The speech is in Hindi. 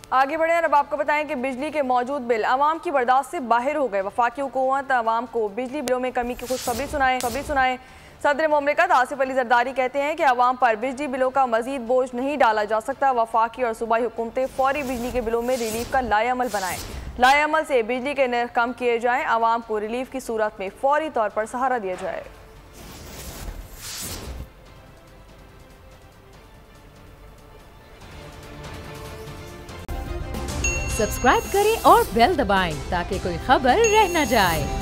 आगे बढ़े और अब आपको बताएं कि बिजली के मौजूद बिल आवाम की बर्दाश्त से बाहर हो गए। वफाकी हुकूमत आवाम को बिजली बिलों में कमी की खुशखबरी सुनाए। सदर मुमलिकत आसिफ अली जरदारी कहते हैं कि आवाम पर बिजली बिलों का मजीद बोझ नहीं डाला जा सकता। वफाकी और सूबाई हुकूमतें फौरी बिजली के बिलों में रिलीफ का लाएअमल बनाएं। लाएअमल से बिजली के नर्ख कम किए जाएं। आवाम को रिलीफ की सूरत में फौरी तौर पर सहारा दिया जाए। सब्सक्राइब करें और बेल दबाएं ताकि कोई खबर रह न जाए।